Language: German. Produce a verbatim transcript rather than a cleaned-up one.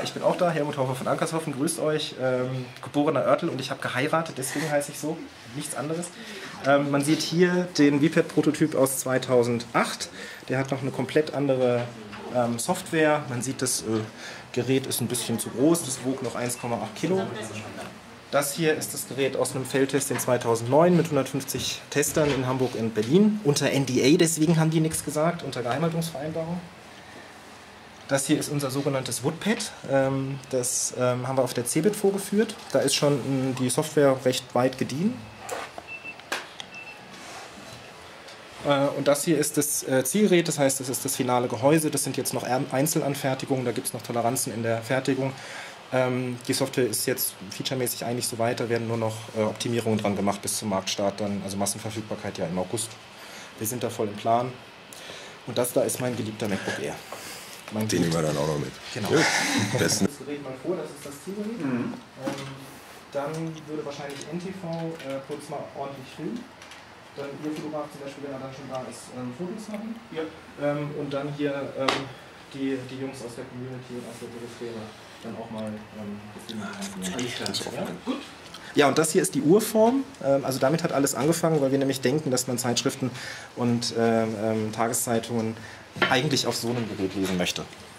Ja, ich bin auch da, Helmut Hofer von Ankershoffen, grüßt euch. Ähm, geborener Oertel und ich habe geheiratet, deswegen heiße ich so, nichts anderes. Ähm, man sieht hier den V PAD-Prototyp aus zweitausendacht. Der hat noch eine komplett andere ähm, Software. Man sieht, das äh, Gerät ist ein bisschen zu groß, das wog noch eins Komma acht Kilo. Das hier ist das Gerät aus einem Feldtest in zweitausendneun mit hundertfünfzig Testern in Hamburg und Berlin. Unter N D A, deswegen haben die nichts gesagt, unter Geheimhaltungsvereinbarung. Das hier ist unser sogenanntes Woodpad. Das haben wir auf der CeBIT vorgeführt. Da ist schon die Software recht weit gediehen. Und das hier ist das Zielgerät, das heißt, das ist das finale Gehäuse. Das sind jetzt noch Einzelanfertigungen, da gibt es noch Toleranzen in der Fertigung. Die Software ist jetzt featuremäßig eigentlich so weit, da werden nur noch Optimierungen dran gemacht bis zum Marktstart, dann, also Massenverfügbarkeit ja im August. Wir sind da voll im Plan. Und das da ist mein geliebter MacBook Air. Mein Den nehmen wir dann auch noch mit. Genau. Ja, besten. Das Gerät mal vor, das ist das Zielgerät. Mhm. Ähm, dann würde wahrscheinlich N T V äh, kurz mal ordentlich filmen. Dann Ihr Fotograf zum Beispiel, wenn er dann schon da ist, ähm, Fotos machen. Ja. Ähm, und dann hier ähm, die, die Jungs aus der Community und aus der Biosphäre dann auch mal ähm, das ja? Gut. Ja, und das hier ist die Urform. Ähm, also damit hat alles angefangen, weil wir nämlich denken, dass man Zeitschriften und ähm, ähm, Tageszeitungen eigentlich auf so einem Gerät lesen möchte.